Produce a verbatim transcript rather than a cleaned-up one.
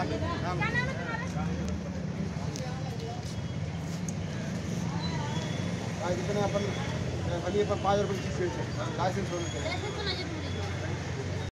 कितने अपन अभी अपन पाँच रुपये की स्पीड से लाइसेंस होने